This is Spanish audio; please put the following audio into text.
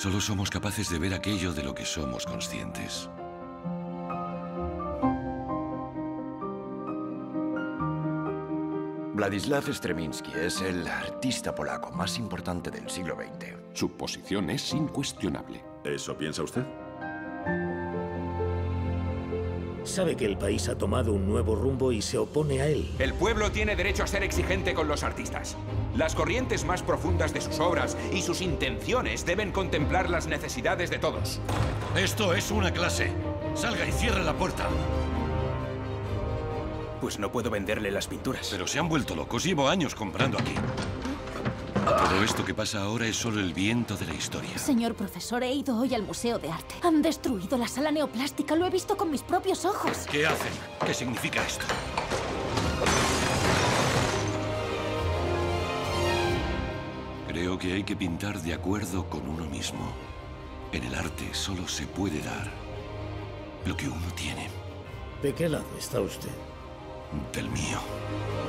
Solo somos capaces de ver aquello de lo que somos conscientes. Władysław Stremiński es el artista polaco más importante del siglo XX. Su posición es incuestionable. ¿Eso piensa usted? Sabe que el país ha tomado un nuevo rumbo y se opone a él. El pueblo tiene derecho a ser exigente con los artistas. Las corrientes más profundas de sus obras y sus intenciones deben contemplar las necesidades de todos. Esto es una clase. Salga y cierre la puerta. Pues no puedo venderle las pinturas. Pero se han vuelto locos. Llevo años comprando aquí. Todo esto que pasa ahora es solo el viento de la historia. Señor profesor, he ido hoy al Museo de Arte. Han destruido la sala neoplástica. Lo he visto con mis propios ojos. ¿Qué hacen? ¿Qué significa esto? Creo que hay que pintar de acuerdo con uno mismo. En el arte solo se puede dar lo que uno tiene. ¿De qué lado está usted? Del mío.